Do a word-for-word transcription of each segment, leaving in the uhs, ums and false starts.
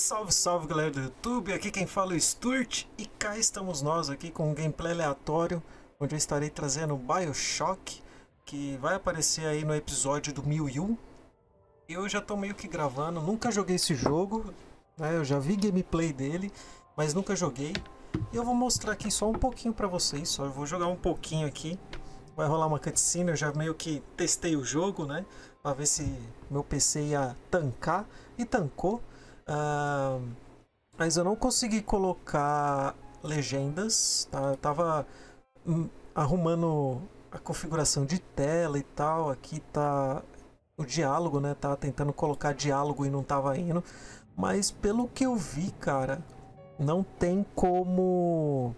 Salve, salve galera do YouTube, aqui quem fala é o Stuart e cá estamos nós aqui com um gameplay aleatório onde eu estarei trazendo o BioShock, que vai aparecer aí no episódio do mil e um. Eu já tô meio que gravando, nunca joguei esse jogo, né? Eu já vi gameplay dele, mas nunca joguei. E eu vou mostrar aqui só um pouquinho pra vocês, só eu vou jogar um pouquinho aqui. Vai rolar uma cutscene, eu já meio que testei o jogo, né? Pra ver se meu P C ia tancar, e tancou. Uh, mas eu não consegui colocar legendas, tá? Eu tava hum, arrumando a configuração de tela e tal. Aqui tá o diálogo, né? Tava tentando colocar diálogo e não tava indo. Mas pelo que eu vi, cara, não tem como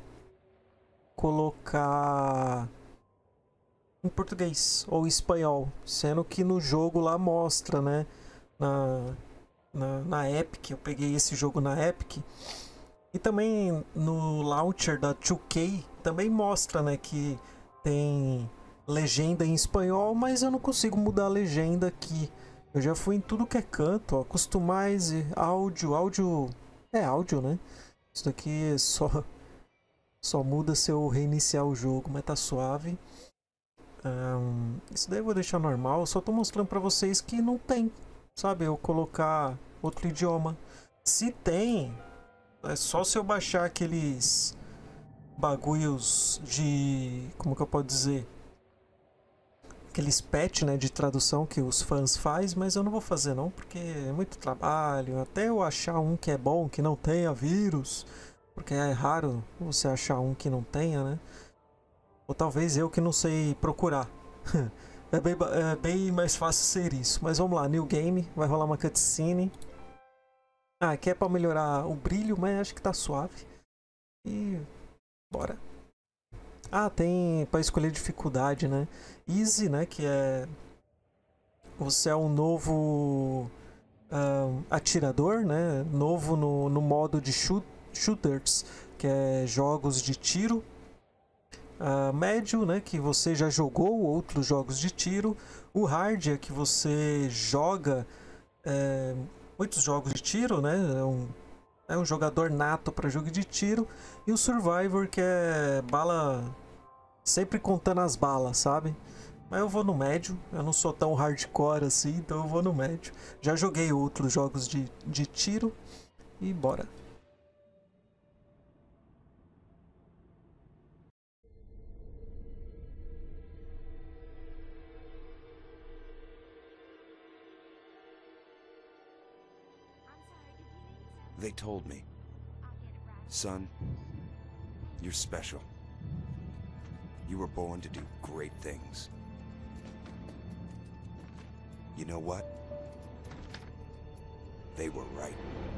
colocar em português ou espanhol, sendo que no jogo lá mostra, né? Na Na, na Epic, eu peguei esse jogo na Epic. E também no launcher da dois K também mostra, né, que tem legenda em espanhol, mas eu não consigo mudar a legenda aqui. Eu já fui em tudo que é canto, ó, customize, áudio, áudio... É áudio, né? Isso daqui só, só muda se eu reiniciar o jogo, mas tá suave. Um, isso daí eu vou deixar normal, eu só tô mostrando pra vocês que não tem, sabe, eu colocar outro idioma. Se tem, é só se eu baixar aqueles bagulhos de... como que eu posso dizer? Aqueles patch, né, de tradução que os fãs faz, mas eu não vou fazer não, porque é muito trabalho. Até eu achar um que é bom, que não tenha vírus, porque é raro você achar um que não tenha, né? Ou talvez eu que não sei procurar. É bem, é bem mais fácil ser isso. Mas vamos lá, new game, vai rolar uma cutscene. Ah, aqui é pra melhorar o brilho, mas acho que tá suave. E bora. Ah, tem pra escolher dificuldade, né? Easy, né, que é... você é um novo um, atirador, né? Novo no, no modo de shoot, shooters, que é jogos de tiro. Uh, médio, né, que você já jogou outros jogos de tiro. O hard é que você joga é, muitos jogos de tiro, né, é um, é um jogador nato para jogo de tiro. E o survivor, que é bala, sempre contando as balas, sabe? Mas eu vou no médio, eu não sou tão hardcore assim, então eu vou no médio. Já joguei outros jogos de, de tiro e bora. They told me, son, you're special. You were born to do great things. You know what? They were right.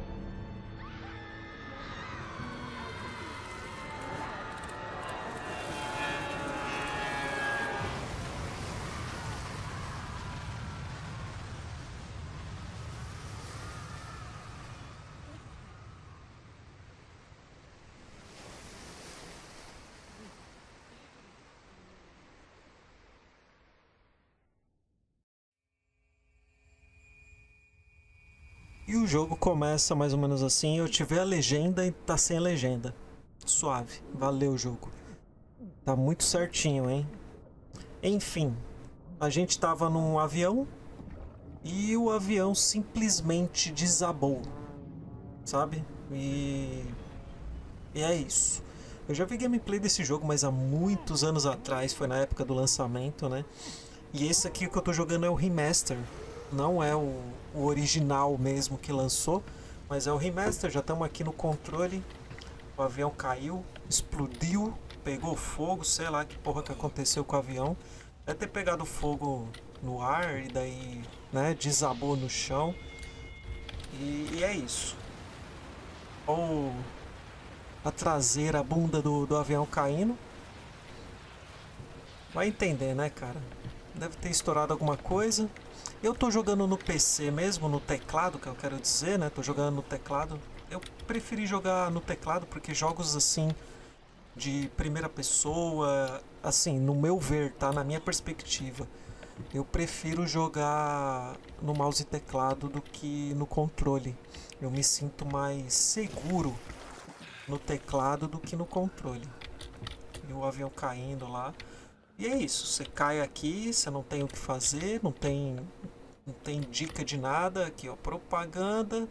E o jogo começa mais ou menos assim, eu tiver a legenda e tá sem a legenda. Suave, valeu o jogo. Tá muito certinho, hein? Enfim, a gente tava num avião e o avião simplesmente desabou, sabe? E... e é isso. Eu já vi gameplay desse jogo, mas há muitos anos atrás, foi na época do lançamento, né? E esse aqui que eu tô jogando é o remaster. Não é o, o original mesmo que lançou, mas é o remaster. Já estamos aqui no controle. O avião caiu, explodiu, pegou fogo, sei lá que porra que aconteceu com o avião. Deve ter pegado fogo no ar e daí, né, desabou no chão. E, e é isso. Ou a traseira, a bunda do, do avião caindo. Vai entender, né, cara? Deve ter estourado alguma coisa. Eu tô jogando no P C mesmo, no teclado, que eu quero dizer, né? Tô jogando no teclado. Eu preferi jogar no teclado porque jogos assim de primeira pessoa, assim, no meu ver, tá? Na minha perspectiva, Eu prefiro jogar no mouse e teclado do que no controle. Eu me sinto mais seguro no teclado do que no controle. E o avião caindo lá. E é isso, você cai aqui, você não tem o que fazer, não tem, não tem dica de nada. Aqui ó, propaganda.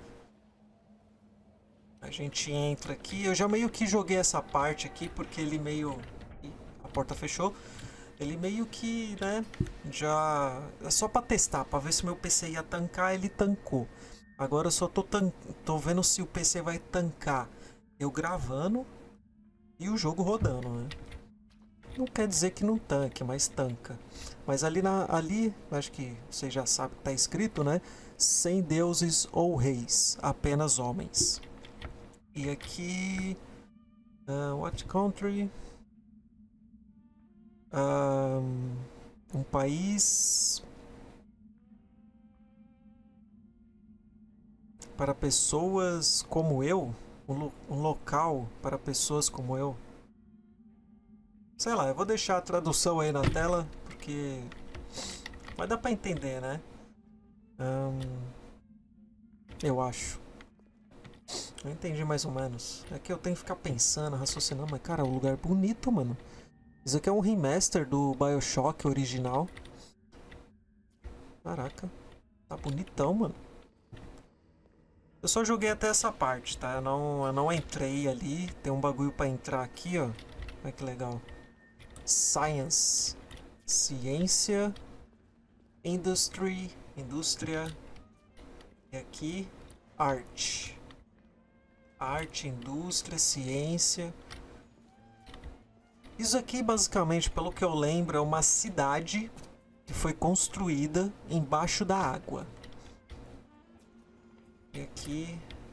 A gente entra aqui, eu já meio que joguei essa parte aqui porque ele meio... Ih, a porta fechou. Ele meio que, né, já... É só pra testar, pra ver se meu P C ia tancar, ele tancou. Agora eu só tô, tan... tô vendo se o P C vai tancar eu gravando e o jogo rodando, né? Não quer dizer que não tanque, mas tanca. Mas ali, na... ali acho que vocês já sabem que tá escrito, né? Sem deuses ou reis, apenas homens. E aqui... Uh, what country? Um, um país... para pessoas como eu? Um, lo um local para pessoas como eu? Sei lá, eu vou deixar a tradução aí na tela, porque... vai dar pra entender, né? Um, eu acho. Eu entendi mais ou menos. É que eu tenho que ficar pensando, raciocinando, mas cara, é um lugar bonito, mano. Isso aqui é um remaster do BioShock original. Caraca, tá bonitão, mano. Eu só joguei até essa parte, tá? Eu não, eu não entrei ali. Tem um bagulho pra entrar aqui, ó. Olha que legal. Science. Ciência. Industry. Indústria. E aqui, arte. Arte, indústria, ciência. Isso aqui, basicamente, pelo que eu lembro, é uma cidade que foi construída embaixo da água. E aqui...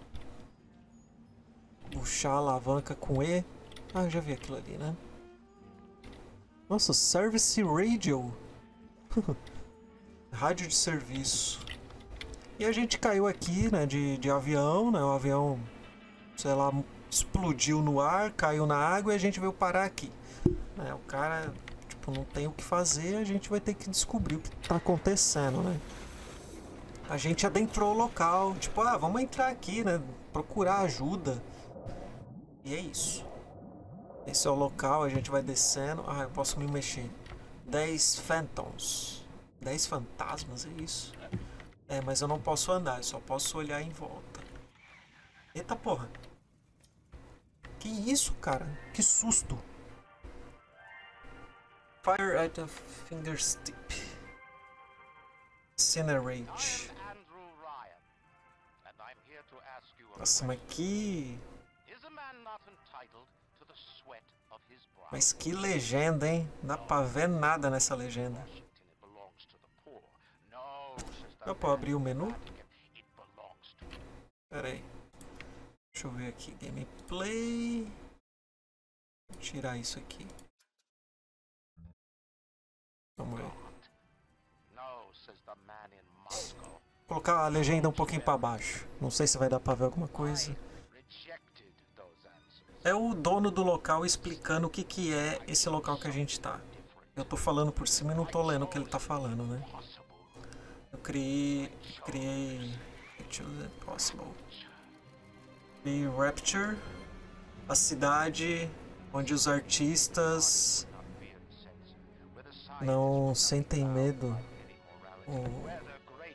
puxar a alavanca com E. Ah, eu já vi aquilo ali, né? Nossa, Service Radio. Rádio de serviço. E a gente caiu aqui, né, de, de avião, né? O avião... sei lá, explodiu no ar, caiu na água e a gente veio parar aqui. É, o cara, tipo, não tem o que fazer, a gente vai ter que descobrir o que tá acontecendo, né? A gente adentrou o local, tipo, ah, vamos entrar aqui, né? Procurar ajuda. E é isso. Esse é o local, a gente vai descendo. Ah, eu posso me mexer. dez Phantoms. dez fantasmas, é isso? É, mas eu não posso andar, eu só posso olhar em volta. Eita porra. Que isso, cara? Que susto. Fire at a fingertip. Incinerate. Nossa, mas que... mas que legenda, hein? Não dá pra ver nada nessa legenda. Dá pra abrir o menu? Pera aí. Deixa eu ver aqui. Gameplay. Vou tirar isso aqui. Vamos ver. Vou colocar a legenda um pouquinho para baixo. Não sei se vai dar para ver alguma coisa. É o dono do local explicando o que, que é esse local que a gente tá. Eu tô falando por cima e não tô lendo o que ele tá falando, né? Eu criei... criei... Possible. Criei Rapture. A cidade onde os artistas não sentem medo. O...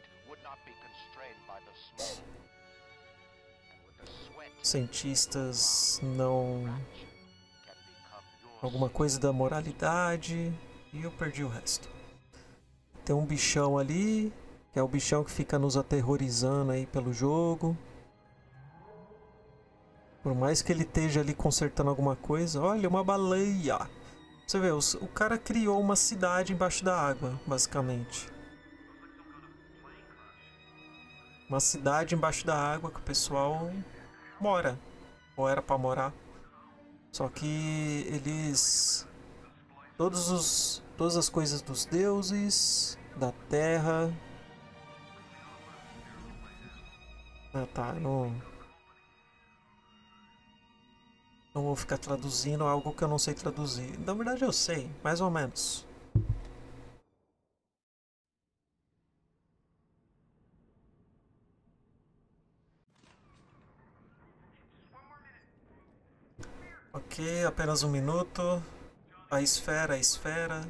cientistas não... alguma coisa da moralidade. E eu perdi o resto. Tem um bichão ali, que é o bichão que fica nos aterrorizando aí pelo jogo. Por mais que ele esteja ali consertando alguma coisa. Olha, uma baleia! Você vê, o cara criou uma cidade embaixo da água, basicamente. Uma cidade embaixo da água que o pessoal mora. Ou era pra morar. Só que eles... Todos os, todas as coisas dos deuses, da terra... Ah tá, não... Não vou ficar traduzindo algo que eu não sei traduzir. Na verdade eu sei, mais ou menos. Ok, apenas um minuto. A esfera, a esfera.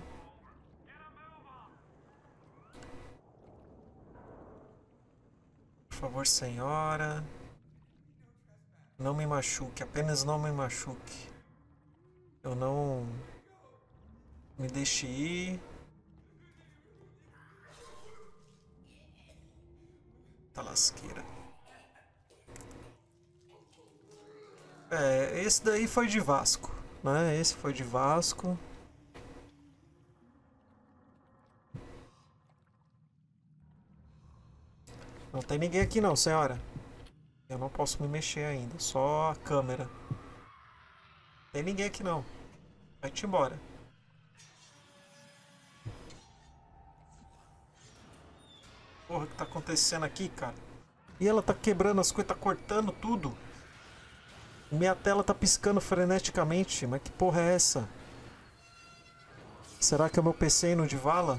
Por favor, senhora. Não me machuque, apenas não me machuque. Eu não... Me deixe ir. Tá lasqueira. É, esse daí foi de Vasco, né? Esse foi de Vasco. Não tem ninguém aqui não, senhora. Eu não posso me mexer ainda, só a câmera. Não tem ninguém aqui não. Vai-te embora. Porra, o que tá acontecendo aqui, cara? E ela tá quebrando as coisas, tá cortando tudo. Minha tela tá piscando freneticamente. Mas que porra é essa? Será que é o meu P C indo de vala?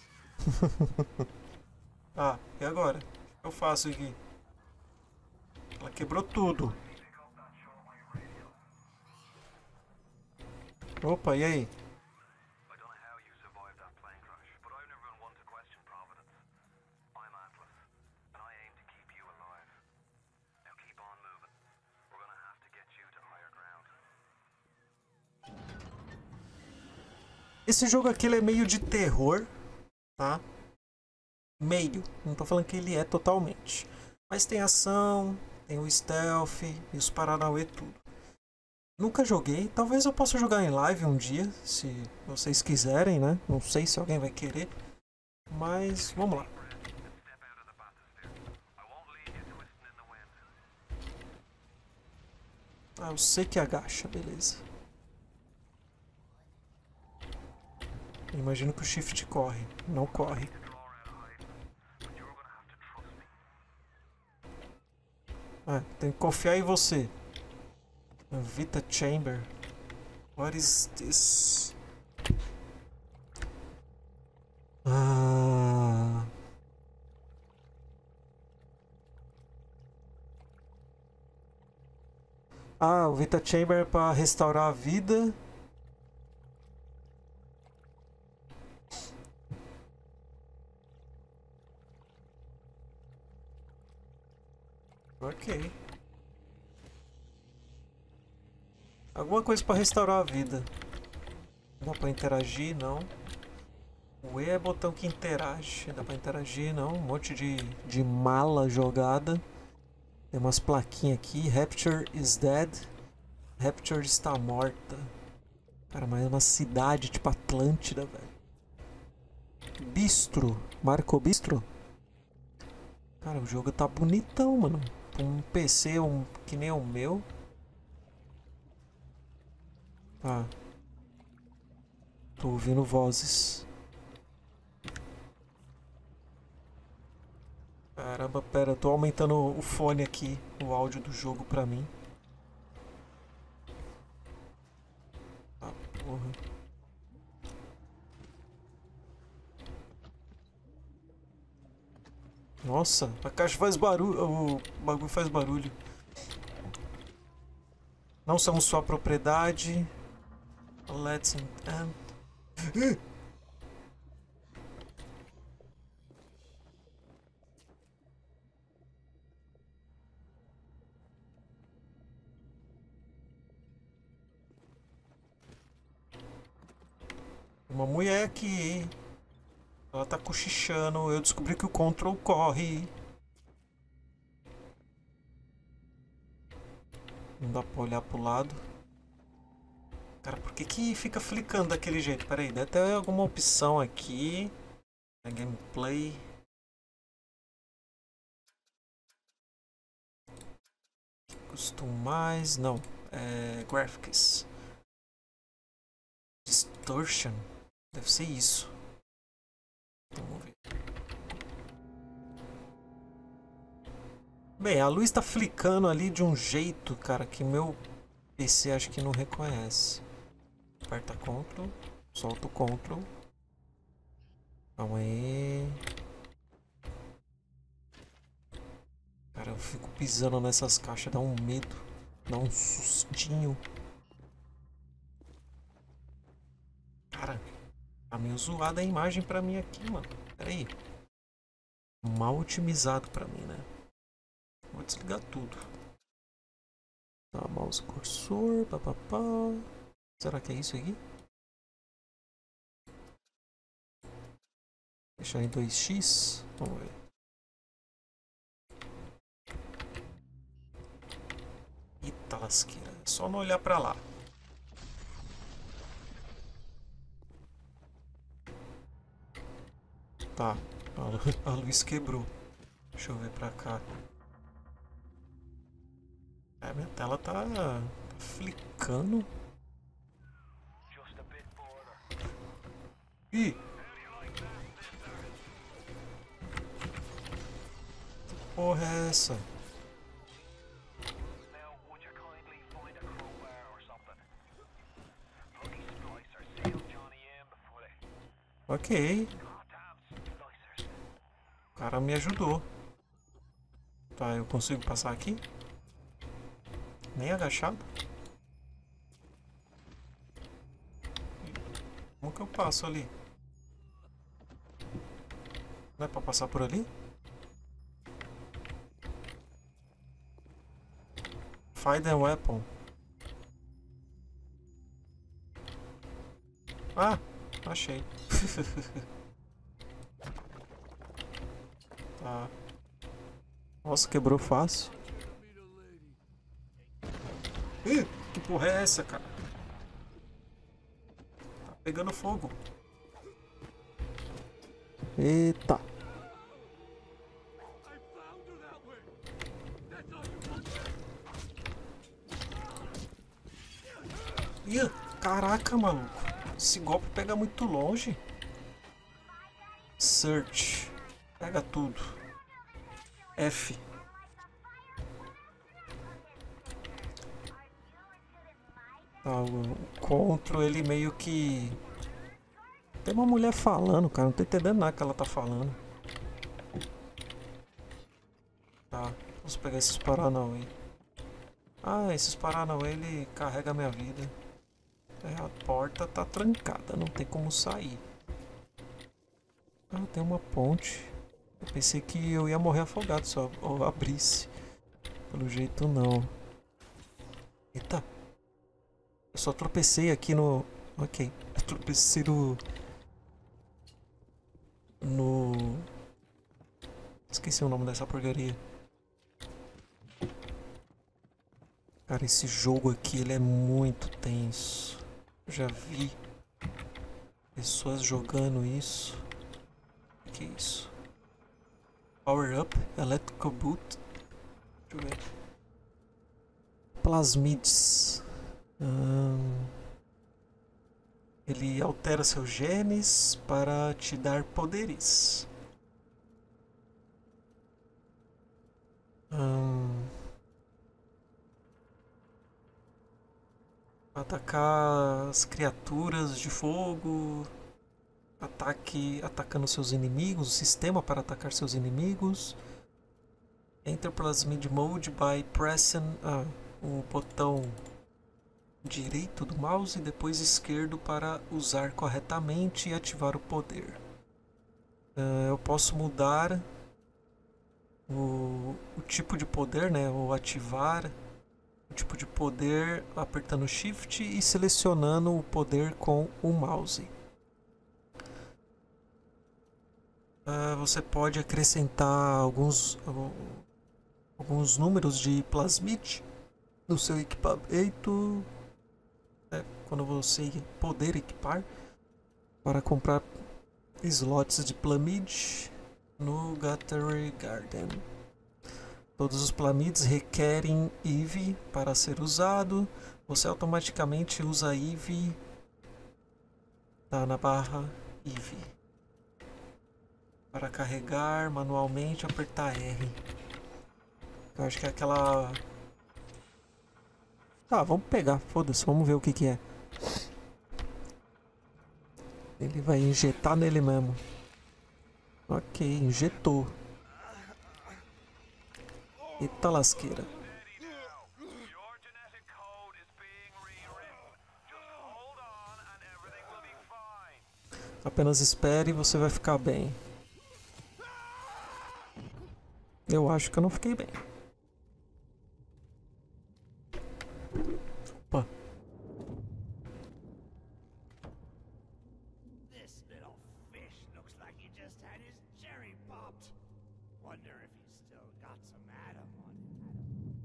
Ah, e agora? O que eu faço aqui? Ela quebrou tudo. Opa, e aí? Esse jogo aqui ele é meio de terror, tá? Meio, não tô falando que ele é totalmente. Mas tem ação, tem o stealth e os paranauê tudo. Nunca joguei, talvez eu possa jogar em live um dia, se vocês quiserem, né? Não sei se alguém vai querer, mas vamos lá. Ah, eu sei que agacha, beleza. Imagino que o shift corre, não corre. Ah, tem que confiar em você. Vita Chamber. What is this? Ah. Ah, o Vita Chamber é para restaurar a vida. Ok. Alguma coisa para restaurar a vida. Dá para interagir? Não. O E é botão que interage. Dá para interagir? Não. Um monte de, de mala jogada. Tem umas plaquinhas aqui. Rapture is dead. Rapture está morta. Cara, mas é uma cidade tipo Atlântida, velho. Bistro. Marco Bistro? Cara, o jogo tá bonitão, mano. Um P C um, que nem o meu. Ah. Tô ouvindo vozes. Caramba, pera, eu tô aumentando o fone aqui, o áudio do jogo pra mim. Ah, porra. Nossa, a caixa faz barulho, o bagulho faz barulho. Não somos sua propriedade. Let's end. Uma mulher aqui. Ela tá cochichando. Eu descobri que o control corre. Não dá pra olhar pro lado. Cara, por que que fica flicando daquele jeito? Pera aí, deve ter alguma opção aqui. Na gameplay. Customais. Não. É. Graphics. Distortion. Deve ser isso. Vamos ver. Bem, a luz tá flicando ali de um jeito, cara, que meu P C acho que não reconhece. Aperta Ctrl, solta o Ctrl. Calma aí. Cara, eu fico pisando nessas caixas, dá um medo, dá um sustinho. Cara, tá meio zoada a imagem pra mim aqui, mano. Pera aí. Mal otimizado pra mim, né? Vou desligar tudo. Tá, mouse cursor, papapá. Será que é isso aqui? Deixar em dois x. Vamos ver. Eita lasqueira. É só não olhar pra lá. Tá. A luz quebrou. Deixa eu ver pra cá. É, minha tela tá, tá flicando. Ih! Que porra é essa? Ok. O cara me ajudou. Tá, eu consigo passar aqui? Nem agachado? Como que eu passo ali? Não é pra passar por ali? Find a weapon. Ah, achei. Tá. Nossa, quebrou fácil. Ih, que porra é essa, cara? Tá pegando fogo. Eita. Ih, caraca, maluco. Esse golpe pega muito longe. Search. Pega tudo. F. Ah, o Ctrl, ele meio que... Tem uma mulher falando, cara. Não tô entendendo nada que ela tá falando. Tá. Vamos pegar esses Paranauê. Ah, esses Paranauê, ele carrega a minha vida. É, a porta tá trancada. Não tem como sair. Ah, tem uma ponte. Eu pensei que eu ia morrer afogado se eu abrisse. Pelo jeito, não. Eita. Eu só tropecei aqui no... Ok. Eu tropecei no... No... Esqueci o nome dessa porcaria. Cara, esse jogo aqui, ele é muito tenso. Eu já vi pessoas jogando isso. O que é isso? Power Up, Electrical Boot. Deixa eu ver. Plasmids. Hum... Ele altera seus genes para te dar poderes. Hum... Atacar as criaturas de fogo. Ataque atacando seus inimigos. O sistema para atacar seus inimigos. Enter Plasmid Mode by pressing ah, o botão direito do mouse e depois esquerdo para usar corretamente e ativar o poder. Uh, eu posso mudar o, o tipo de poder, né? Ou ativar o tipo de poder apertando Shift e selecionando o poder com o mouse. Uh, você pode acrescentar alguns, alguns números de plasmid no seu equipamento. É, quando você poder equipar para comprar slots de plasmid no Gateway Garden. Todos os plamids requerem E V para ser usado. Você automaticamente usa E V. Tá na barra E V. Para carregar manualmente, apertar R. Eu acho que é aquela... Tá, vamos pegar. Foda-se, vamos ver o que que é. Ele vai injetar nele mesmo. Ok, injetou. Eita lasqueira. Apenas espere e você vai ficar bem. Eu acho que eu não fiquei bem. Opa. This little fish looks like he just had his cherry popped. Wonder if he's still got some Adam on it.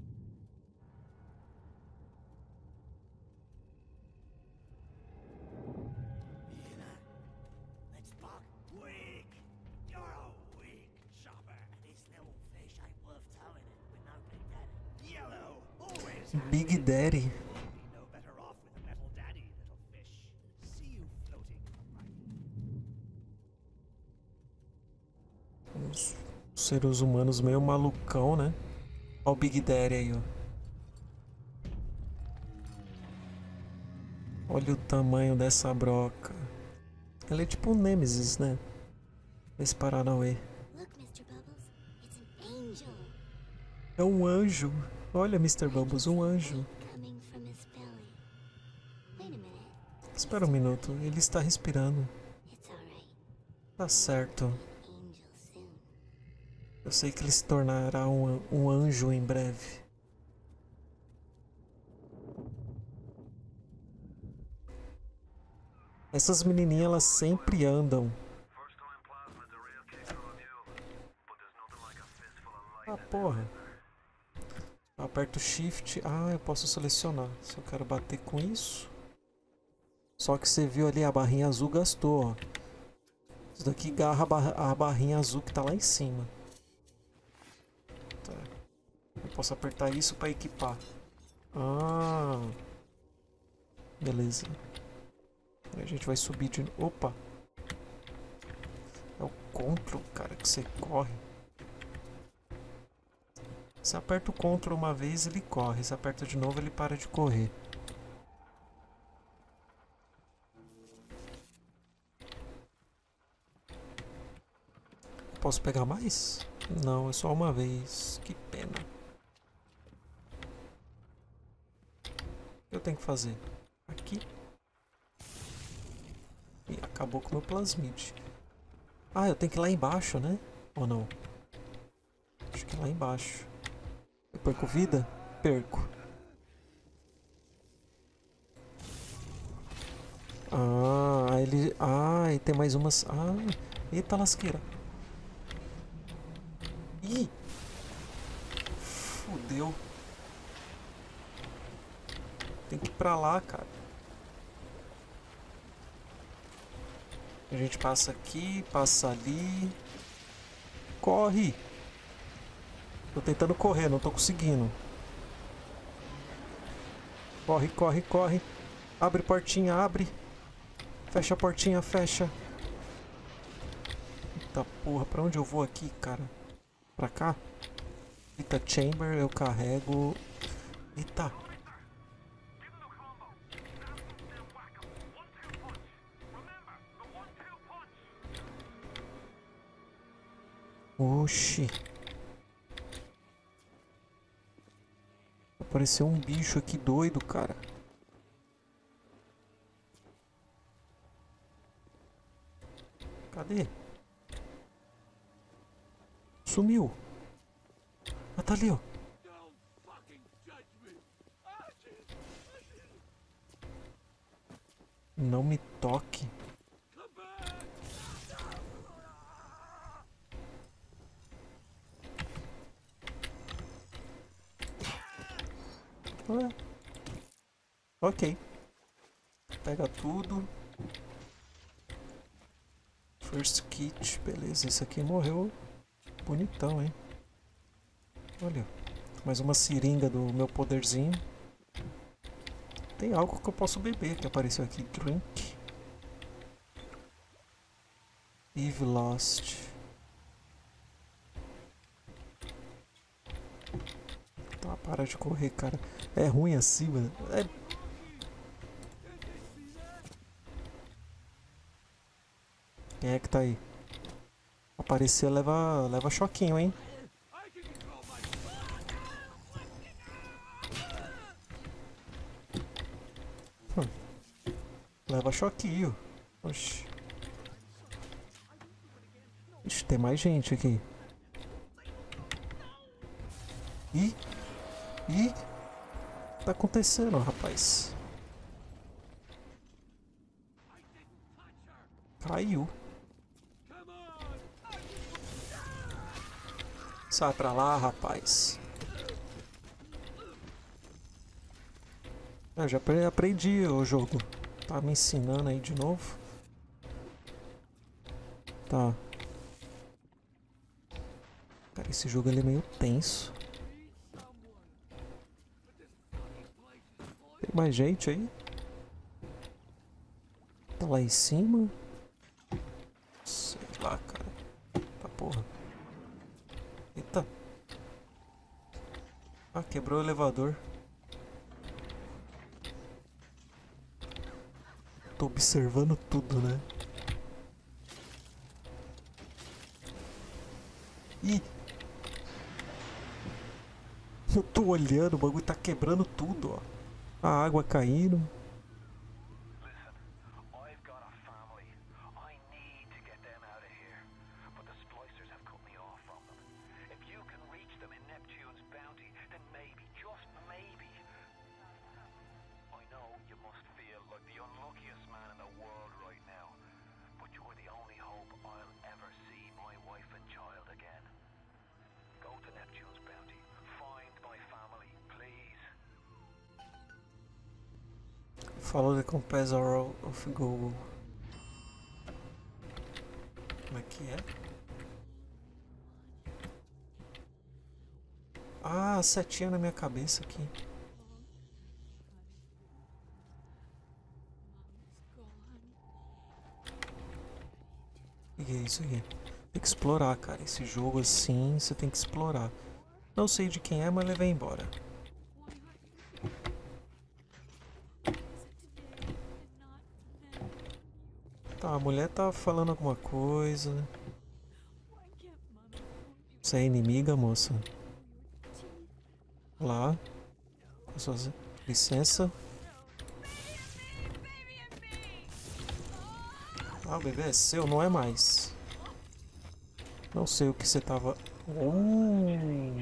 Hina, let's talk weak. You're a weak chopper. This little fish ain't worth towing it with no big daddy. Yellow, always has Big been. Daddy. You'll be no better off with a metal daddy, little fish. See you floating upright. Os seres humanos meio malucão, né? Olha o Big Daddy aí, ó. Olha o tamanho dessa broca. Ela é tipo um Nemesis, né? Esse Paranauê. Look, mister Bubbles, it's an angel. É um anjo. Olha, mister Bubbles, um anjo. Coming from his belly. Wait a minute. Espera um minuto, ele está respirando. It's alright. Tá certo. Angel soon. Eu sei que ele se tornará um, um anjo em breve. Essas menininhas, elas sempre andam. Ah, porra. Eu aperto Shift. Ah, eu posso selecionar se eu quero bater com isso. Só que você viu ali, a barrinha azul gastou, ó. Isso daqui garra a, barra, a barrinha azul que tá lá em cima. Tá. Eu posso apertar isso para equipar. Ah. Beleza. A gente vai subir de... Opa! É o Ctrl, cara, que você corre. Se aperta o Ctrl uma vez, ele corre. Se aperta de novo, ele para de correr. Posso pegar mais? Não, é só uma vez. Que pena. O que eu tenho que fazer? Aqui. E acabou com o meu plasmid. Ah, eu tenho que ir lá embaixo, né? Ou não? Acho que é lá embaixo. Eu perco vida? Perco. Ah, ele... Ah, e tem mais umas... Ah, eita lasqueira. Ih! Fudeu. Tem que ir pra lá, cara. A gente passa aqui, passa ali. Corre! Tô tentando correr, não tô conseguindo. Corre, corre, corre. Abre portinha, abre. Fecha a portinha, fecha. Eita porra, pra onde eu vou aqui, cara? Pra cá? Eita, chamber, eu carrego. Eita. Oxi. Apareceu um bicho aqui doido, cara. Cadê? Sumiu. Ah, tá ali, ó. Não me toque. Ah. Ok. Pega tudo. First kit, beleza. Esse aqui morreu bonitão, hein? Olha, mais uma seringa do meu poderzinho. Tem algo que eu posso beber que apareceu aqui. Drink. Eve Lost. Tá, para de correr, cara. É ruim assim, mano. É... Quem é que tá aí? Aparecer leva, leva choquinho, hein? Hum. Leva choquinho. Oxi. tem mais gente aqui. Ih! Ih! O que tá acontecendo, rapaz? Caiu. Sai pra lá, rapaz. Eu já aprendi o jogo. Tá me ensinando aí de novo. Tá. Cara, esse jogo ele é meio tenso. Tem mais gente aí? Tá lá em cima? Sei lá, cara. Tá porra. Eita. Ah, quebrou o elevador. Tô observando tudo, né? Ih! Eu tô olhando, o bagulho tá quebrando tudo, ó. A água caindo. Follow the compass arrow of Google. Como é que é? Ah, setinha na minha cabeça aqui. O que é isso aqui? Tem que explorar, cara. Esse jogo assim, você tem que explorar. Não sei de quem é, mas levei embora. Tá, a mulher tá falando alguma coisa. Você é inimiga, moça? Lá. Com suas... Licença. Ah, o bebê é seu, não é mais. Não sei o que você tava... Uh.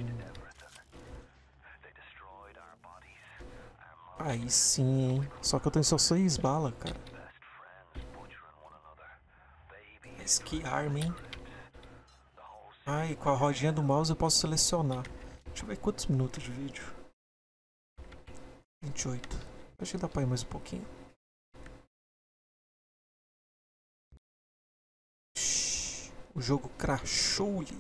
Aí sim, hein? Só que eu tenho só seis balas, cara. Mas que arma, hein? Ai, com a rodinha do mouse eu posso selecionar. Deixa eu ver quantos minutos de vídeo. vinte e oito. Acho que dá pra ir mais um pouquinho. Shhh, o jogo crashou-lhe.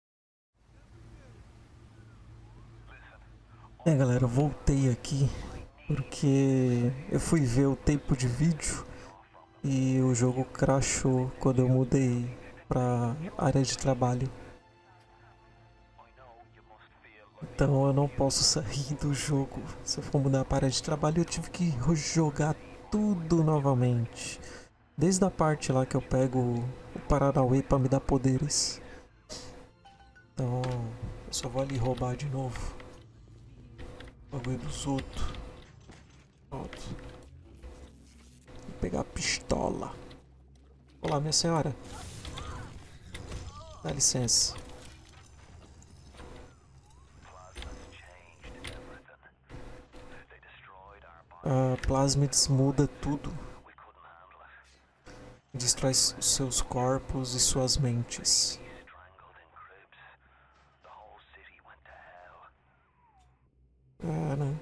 É, galera, eu voltei aqui porque eu fui ver o tempo de vídeo e o jogo crashou quando eu mudei pra área de trabalho. Então eu não posso sair do jogo. Se eu for mudar para área de trabalho, eu tive que jogar tudo novamente. Desde a parte lá que eu pego o Paranauê para me dar poderes. Então eu só vou ali roubar de novo. O bagulho dos outros. Pronto. Vou pegar a pistola. Olá, minha senhora. Dá licença. A Plasmids muda tudo. Destrói seus corpos e suas mentes. É, né?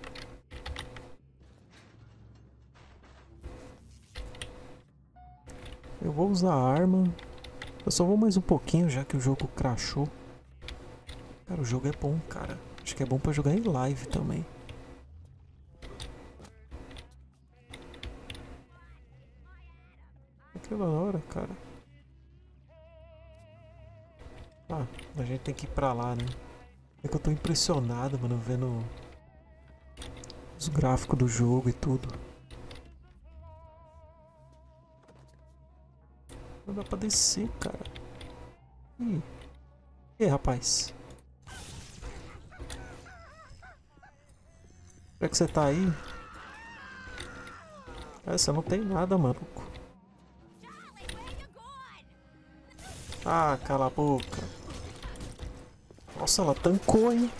Eu vou usar a arma. Eu só vou mais um pouquinho, já que o jogo crashou. Cara, o jogo é bom, cara. Acho que é bom pra jogar em live também. Aquela hora, cara. Ah, a gente tem que ir pra lá, né? É que eu tô impressionado, mano, vendo os gráficos do jogo e tudo. Não dá pra descer, cara. Ih. E aí, rapaz? Será que você tá aí? Essa não tem nada, maluco. Ah, cala a boca. Nossa, ela tancou, hein?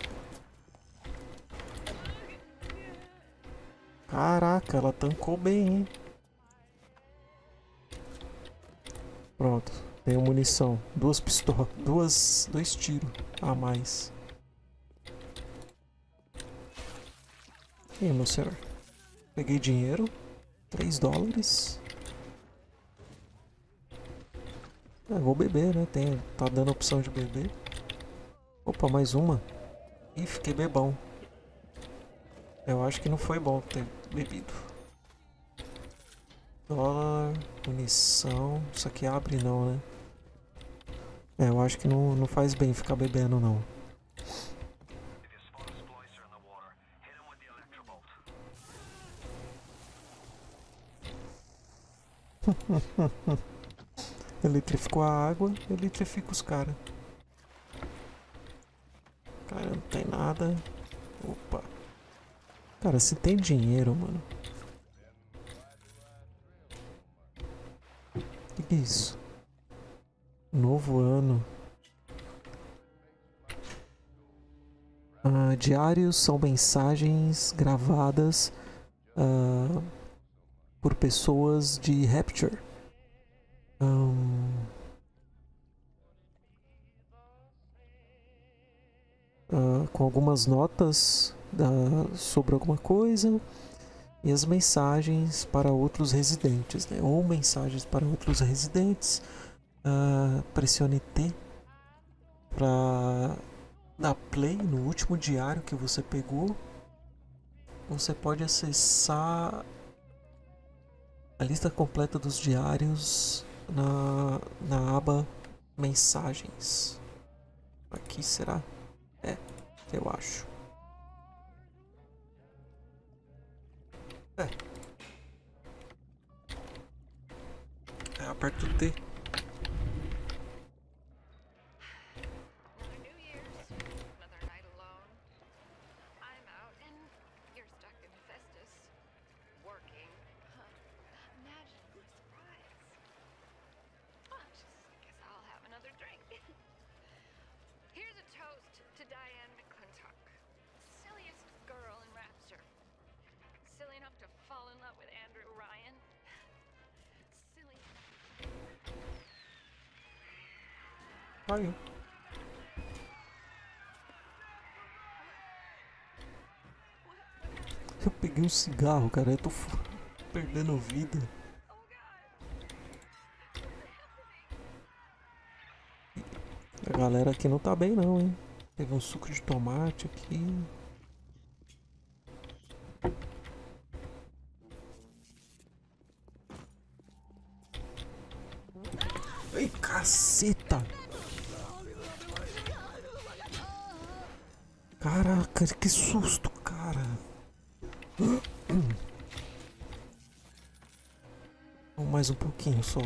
Caraca, ela tancou bem, hein? Pronto, tenho munição. Duas pistolas, duas, dois tiros a mais. E aí, meu senhor? Peguei dinheiro, três dólares. É, vou beber, né? Tem, tá dando opção de beber. Opa, mais uma. Ih, fiquei bebão. Eu acho que não foi bom ter bebido. Dólar, munição. Isso aqui abre não, né? É, eu acho que não, não faz bem ficar bebendo não. Eletrificou a água, eletrifica os caras. Cara, não tem nada. Opa. Cara, se tem dinheiro, mano. O que, que é isso? Novo ano. Ah, diários são mensagens gravadas ah, por pessoas de Rapture. Um, uh, com algumas notas uh, sobre alguma coisa e as mensagens para outros residentes, né? Ou mensagens para outros residentes. Uh, pressione T para dar play no último diário que você pegou. Você pode acessar a lista completa dos diários na, na aba mensagens. Aqui será? É, eu acho. É. É, aperta o T. Caiu. Eu peguei um cigarro, cara. Eu tô perdendo vida. A galera aqui não tá bem não, hein. Teve um suco de tomate aqui. Ei, caceta! Caraca, que susto, cara. Vamos mais um pouquinho só.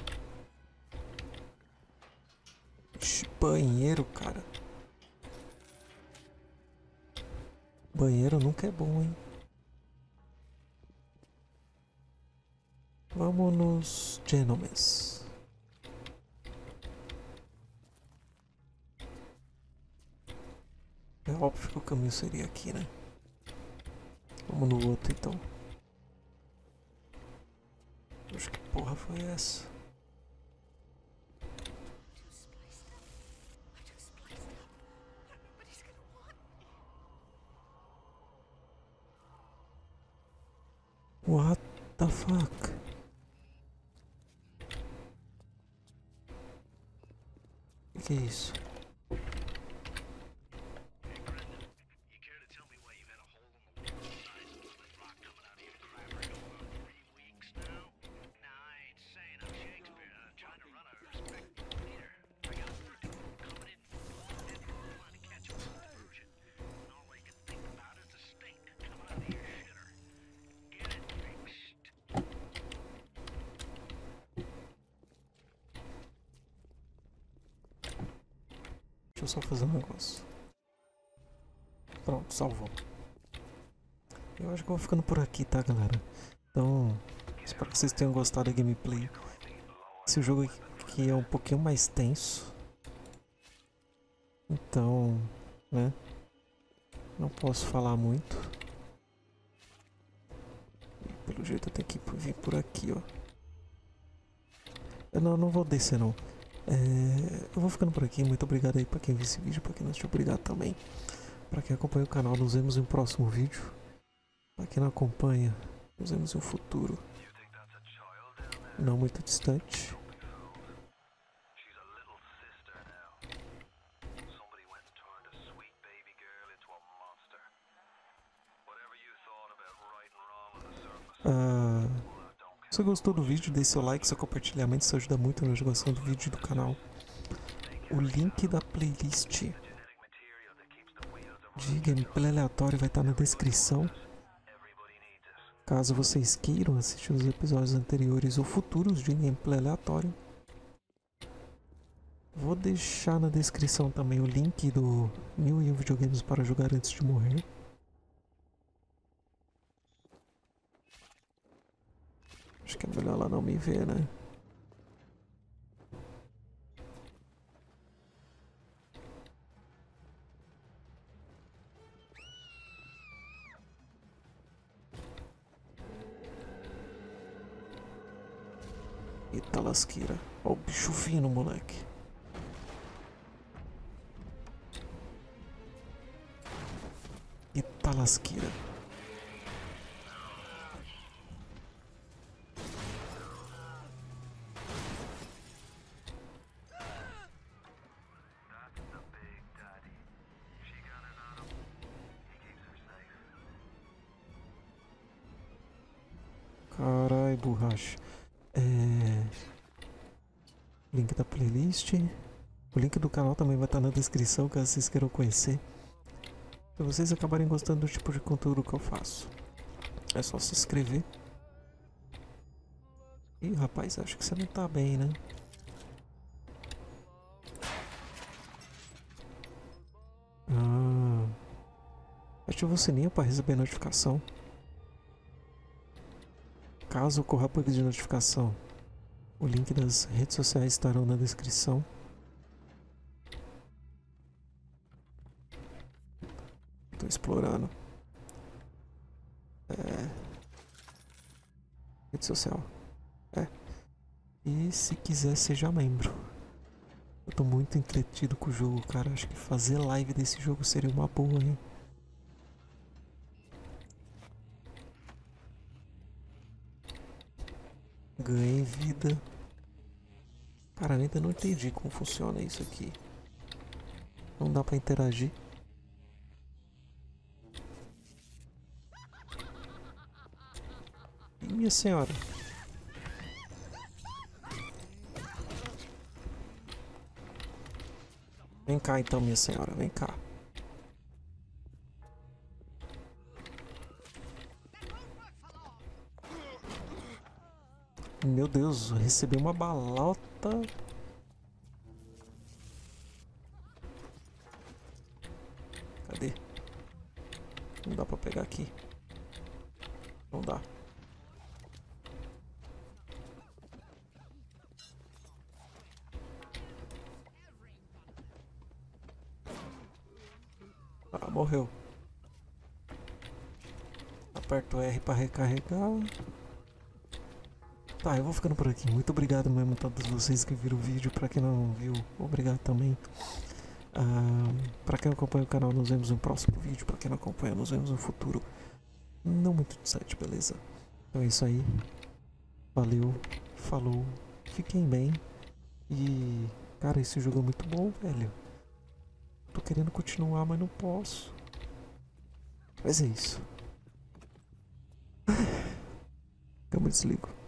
Ixi, banheiro, cara. Banheiro nunca é bom, hein. Vamos nos Genomes. É óbvio que o caminho seria aqui, né? Vamos no outro então. Acho que porra foi essa? What the fuck? O que é isso? Deixa eu só fazer um negócio. Pronto, salvou. Eu acho que eu vou ficando por aqui, tá, galera? Então, espero que vocês tenham gostado da gameplay. Se o jogo aqui é um pouquinho mais tenso. Então, né? Não posso falar muito. E pelo jeito eu tenho que vir por aqui, ó. Eu não, não vou descer não. É, eu vou ficando por aqui. Muito obrigado aí pra quem viu esse vídeo, pra quem não assistiu, obrigado também. Pra quem acompanha o canal, nos vemos em um próximo vídeo. Pra quem não acompanha, nos vemos em um futuro não muito distante. Ah, se você gostou do vídeo, deixe seu like, seu compartilhamento, isso ajuda muito na divulgação do vídeo do canal. O link da playlist de gameplay aleatório vai estar na descrição. Caso vocês queiram assistir os episódios anteriores ou futuros de gameplay aleatório, vou deixar na descrição também o link do Mil e um Videogames para Jogar Antes de Morrer. Acho que é melhor ela não me ver, né? Eita lasqueira. Ó o bicho fino, moleque. Eita lasqueira. Carai, borracha. É... Link da playlist. O link do canal também vai estar na descrição, caso vocês queiram conhecer. Se vocês acabarem gostando do tipo de conteúdo que eu faço, é só se inscrever. Ih, rapaz, acho que você não tá bem, né? Ah, ativa o sininho para receber notificação. Caso ocorra bug de notificação, o link das redes sociais estarão na descrição. Estou explorando. É... Rede social. É. E se quiser, seja membro. Eu tô muito entretido com o jogo, cara. Acho que fazer live desse jogo seria uma boa, hein? Ganhei vida. Cara, eu ainda não entendi como funciona isso aqui. Não dá pra interagir. Ih, minha senhora. Vem cá então, minha senhora, vem cá. Meu Deus, eu recebi uma balota. Cadê? Não dá pra pegar aqui. Não dá. Ah, morreu. Aperto R pra recarregar. Tá, eu vou ficando por aqui. Muito obrigado mesmo a todos vocês que viram o vídeo. Pra quem não viu, obrigado também. Ah, pra quem acompanha o canal, nos vemos no próximo vídeo. Pra quem não acompanha, nos vemos no futuro. Não muito distante, beleza? Então é isso aí. Valeu, falou, fiquem bem. E, cara, esse jogo é muito bom, velho. Tô querendo continuar, mas não posso. Mas é isso. Eu me desligo.